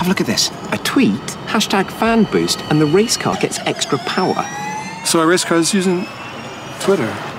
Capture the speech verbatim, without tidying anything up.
Have a look at this. A tweet, hashtag fan boost, and the race car gets extra power. So our race car is using Twitter.